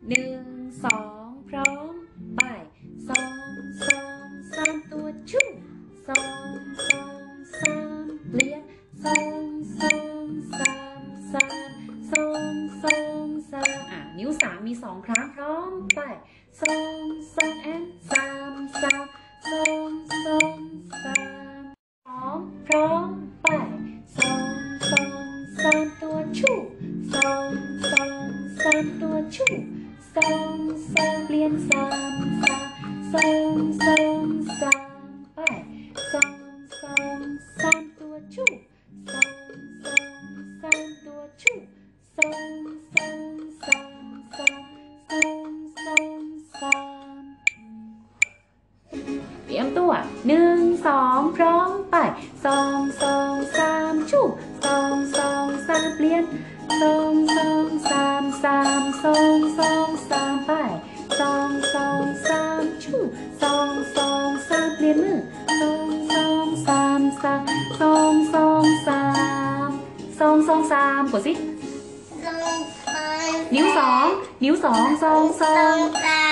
หนึ่งสองพร้อมไปสองสองสามตัวชู่สองสองสามเปลี่ยนสองสองสามสามสองสองสามนิ้วสามมีสองครั้งพร้อมไปสองสองแอนสามสามสองสองสามสองพร้อมไปสองสองสามตัวชู่สองสองสามตัวชู่สองสองเปลี่ยนสามสามสองสองสามไปสองสองสามตัวชู่สองสองสามตัวชู่สองสองสามสามสองสองสามเตรียมตัวหนึ่งสองพร้อมไปสองสองสามชู่สองสองสามเปลี่ยนสองสองสามสามสองสองสามไปสองสองสามชู่สองสองสามเปลี่ยนมือสองสองสามสามสองสองสามสองสองสามกดสินิ้วสองนิ้วสองสองสอง